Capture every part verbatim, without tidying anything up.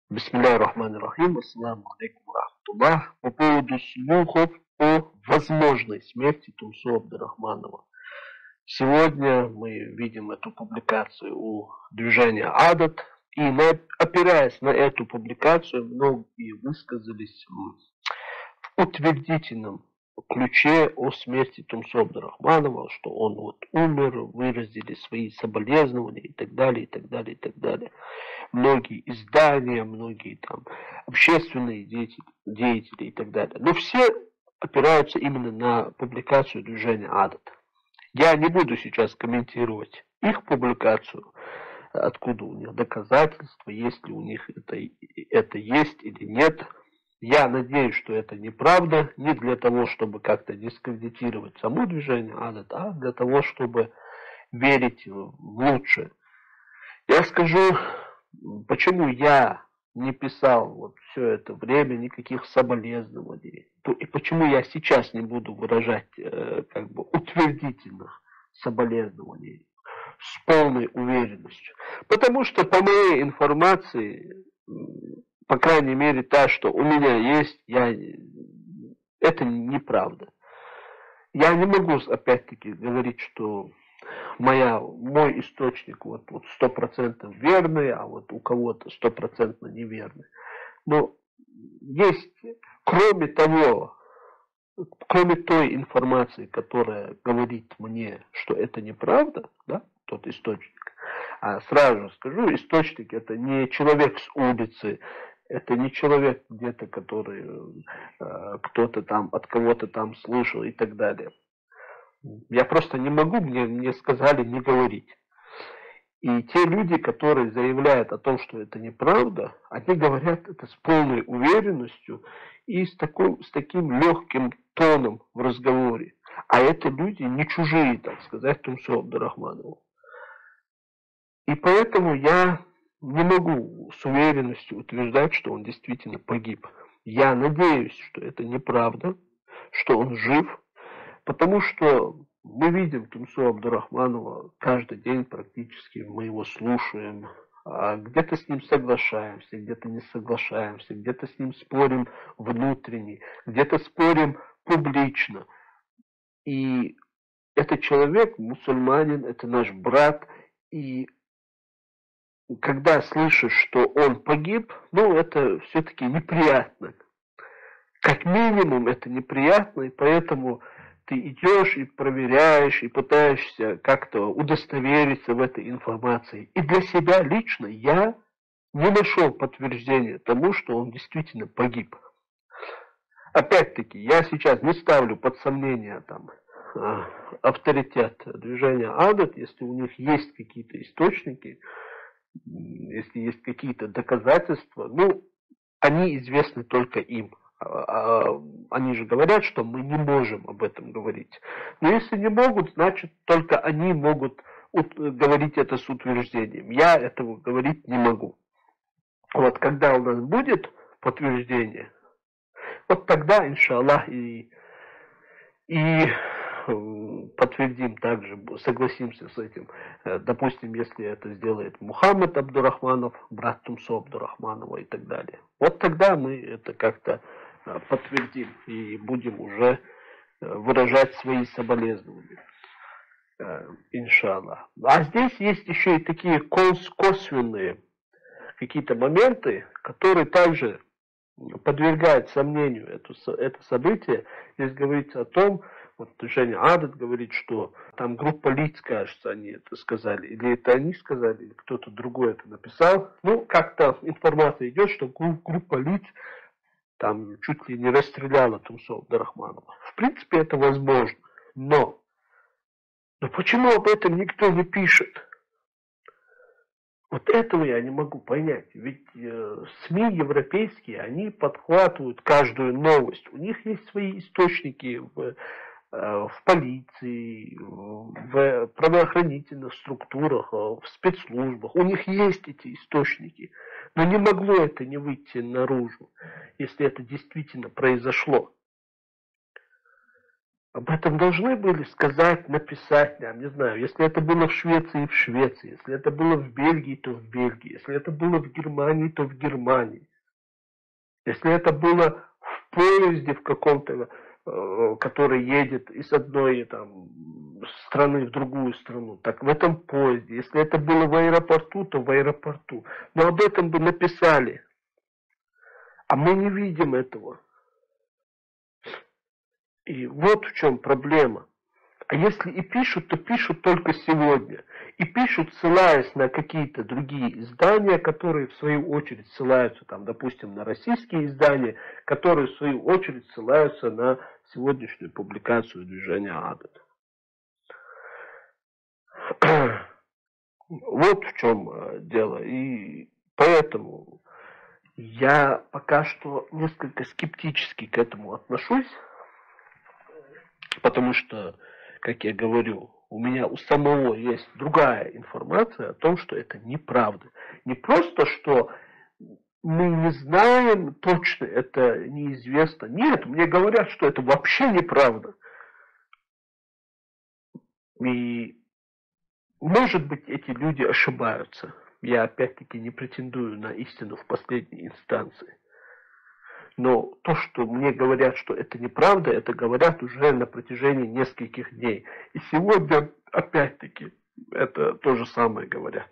Бисмилляхи рахмани рахим, ассаламу алейкум ва рахматуллах. По поводу слухов о возможной смерти Тумсо Абдурахманова. Сегодня мы видим эту публикацию у движения Адат, и на, опираясь на эту публикацию, многие высказались в утвердительном ключе о смерти Тумсо Абдурахманова, что он вот умер, выразили свои соболезнования и так далее, и так далее, и так далее. Многие издания, многие там общественные деятели, деятели и так далее. Но все опираются именно на публикацию движения Адат. Я не буду сейчас комментировать их публикацию, откуда у них доказательства, есть ли у них это, это есть или нет. Я надеюсь, что это неправда, не для того, чтобы как-то дискредитировать само движение Адат, а для того, чтобы верить в лучшее. Я скажу, почему я не писал вот все это время никаких соболезнований, и почему я сейчас не буду выражать э, как бы утвердительных соболезнований с полной уверенностью. Потому что по моей информации, по крайней мере та, что у меня есть, я, это неправда. Я не могу опять-таки говорить, что моя, мой источник вот, вот сто процентов верный, а вот у кого-то стопроцентно неверный. Но есть, кроме того, кроме той информации, которая говорит мне, что это неправда, да, тот источник, а сразу же скажу, источник это не человек с улицы, это не человек где-то, который э, кто-то там от кого-то там слышал и так далее. Я просто не могу, мне, мне сказали не говорить. И те люди, которые заявляют о том, что это неправда, они говорят это с полной уверенностью и с, такой, с таким легким тоном в разговоре. А это люди не чужие, так сказать, Тумсо Абдурахманову. И поэтому я не могу с уверенностью утверждать, что он действительно погиб. Я надеюсь, что это неправда, что он жив, потому что мы видим Тумсо Абдурахманова каждый день практически, мы его слушаем, где-то с ним соглашаемся, где-то не соглашаемся, где-то с ним спорим внутренне, где-то спорим публично. И этот человек, мусульманин, это наш брат, и когда слышишь, что он погиб, ну это все-таки неприятно. Как минимум это неприятно, и поэтому ты идешь и проверяешь, и пытаешься как-то удостовериться в этой информации. И для себя лично я не нашел подтверждения тому, что он действительно погиб. Опять-таки, я сейчас не ставлю под сомнение там авторитет движения Адат, если у них есть какие-то источники, если есть какие-то доказательства, ну, они известны только им. Они же говорят, что мы не можем об этом говорить. Но если не могут, значит только они могут говорить это с утверждением. Я этого говорить не могу. Вот когда у нас будет подтверждение, вот тогда, иншаллах, и, и подтвердим также, согласимся с этим. Допустим, если это сделает Мухаммад Абдурахманов, брат Тумсо Абдурахманова и так далее. Вот тогда мы это как-то подтвердим и будем уже выражать свои соболезнования. Иншаллах. А здесь есть еще и такие косвенные какие-то моменты, которые также подвергают сомнению это, это событие. Здесь говорится о том, вот движение Адат говорит, что там группа лиц, кажется, они это сказали. Или это они сказали, или кто-то другой это написал. Ну, как-то информация идет, что группа лиц там чуть ли не расстреляла Тумсо Абдурахманова. В принципе, это возможно. Но, но почему об этом никто не пишет? Вот этого я не могу понять. Ведь э, СМИ европейские, они подхватывают каждую новость. У них есть свои источники в, э, в полиции, в правоохранительных структурах, в спецслужбах. У них есть эти источники. Но не могло это не выйти наружу, если это действительно произошло. Об этом должны были сказать, написать нам, не знаю, если это было в Швеции, в Швеции, если это было в Бельгии, то в Бельгии, если это было в Германии, то в Германии, если это было в поезде в каком-то, э, который едет из одной там страны в другую страну, так в этом поезде, если это было в аэропорту, то в аэропорту, но об этом бы написали, а мы не видим этого. И вот в чем проблема. А если и пишут, то пишут только сегодня. И пишут, ссылаясь на какие-то другие издания, которые в свою очередь ссылаются, там, допустим, на российские издания, которые в свою очередь ссылаются на сегодняшнюю публикацию движения Адат. Вот в чем дело. И поэтому я пока что несколько скептически к этому отношусь. Потому что, как я говорю, у меня у самого есть другая информация о том, что это неправда. Не просто, что мы не знаем точно, это неизвестно. Нет, мне говорят, что это вообще неправда. И, может быть, эти люди ошибаются. Я опять-таки не претендую на истину в последней инстанции. Но то, что мне говорят, что это неправда, это говорят уже на протяжении нескольких дней. И сегодня, опять-таки, это то же самое говорят.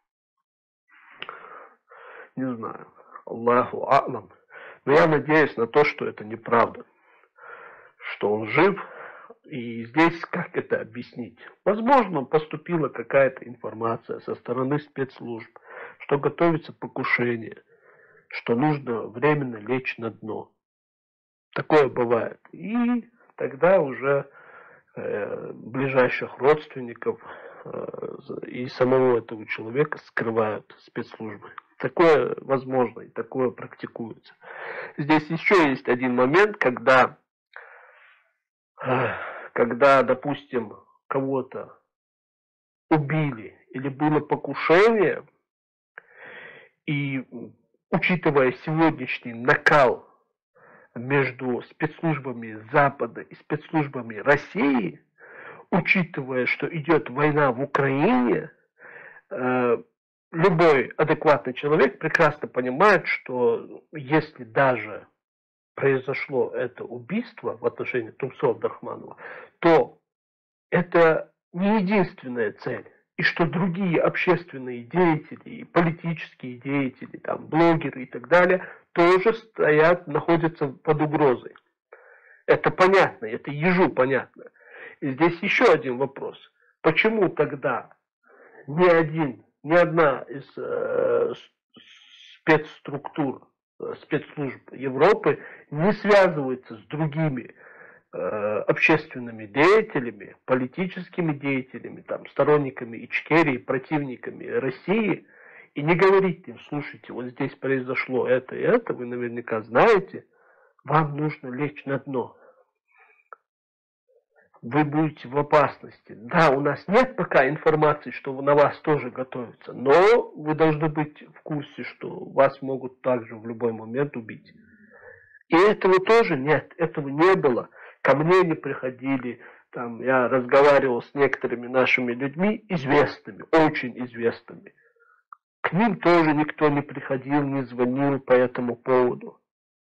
Не знаю. Аллаху а'лам. Но я надеюсь на то, что это неправда. Что он жив. И здесь как это объяснить? Возможно, поступила какая-то информация со стороны спецслужб, что готовится покушение, что нужно временно лечь на дно. Такое бывает. И тогда уже э, ближайших родственников э, и самого этого человека скрывают спецслужбы. Такое возможно и такое практикуется. Здесь еще есть один момент, когда, э, когда допустим, кого-то убили или было покушение, и учитывая сегодняшний накал между спецслужбами Запада и спецслужбами России, учитывая, что идет война в Украине, э, любой адекватный человек прекрасно понимает, что если даже произошло это убийство в отношении Тумсо Абдрахманова, то это не единственная цель. И что другие общественные деятели, политические деятели, там, блогеры и так далее, тоже стоят, находятся под угрозой. Это понятно, это ежу понятно. И здесь еще один вопрос. Почему тогда ни один, ни одна из э, спецструктур, спецслужб Европы не связывается с другими общественными деятелями, политическими деятелями, там, сторонниками Ичкерии, противниками России, и не говорить им: слушайте, вот здесь произошло это и это, вы наверняка знаете, вам нужно лечь на дно. Вы будете в опасности. Да, у нас нет пока информации, что на вас тоже готовится, но вы должны быть в курсе, что вас могут также в любой момент убить. И этого тоже нет, этого не было. Ко мне не приходили, там, я разговаривал с некоторыми нашими людьми, известными, очень известными. К ним тоже никто не приходил, не звонил по этому поводу.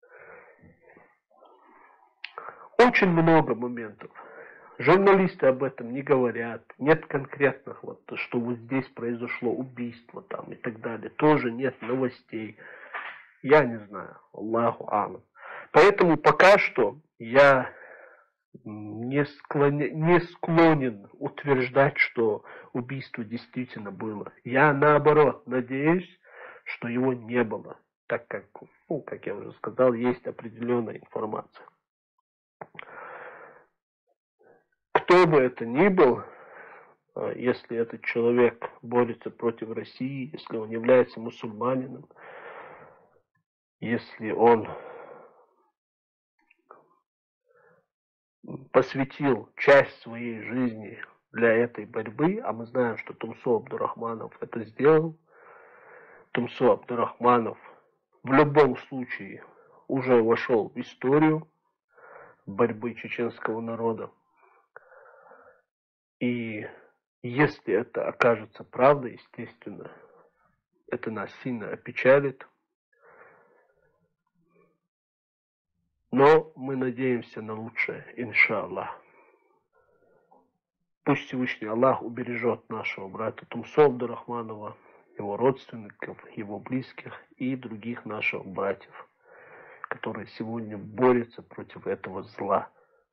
Очень много моментов. Журналисты об этом не говорят. Нет конкретных, вот, что вот здесь произошло убийство там, и так далее. Тоже нет новостей. Я не знаю. Аллаху алам. Поэтому пока что я не склонен, не склонен утверждать, что убийство действительно было. Я наоборот надеюсь, что его не было. Так как, ну, как я уже сказал, есть определенная информация. Кто бы это ни был, если этот человек борется против России, если он является мусульманином, если он посвятил часть своей жизни для этой борьбы, а мы знаем, что Тумсо Абдурахманов это сделал, Тумсо Абдурахманов в любом случае уже вошел в историю борьбы чеченского народа. И если это окажется правдой, естественно, это нас сильно опечалит. Но мы надеемся на лучшее, иншаллах. Пусть Всевышний Аллах убережет нашего брата Тумсо Абдурахманова, его родственников, его близких и других наших братьев, которые сегодня борются против этого зла.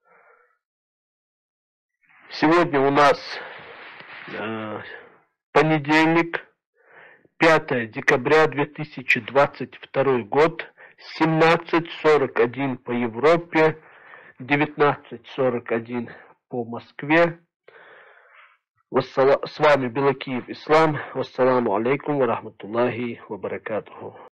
Сегодня у нас э, понедельник, пятое декабря две тысячи двадцать второй год, семнадцать сорок один по Европе, девятнадцать сорок один по Москве. С вами Белакиев Ислам. Вассаламу алейкум ва рахматуллахи ва баракатуху.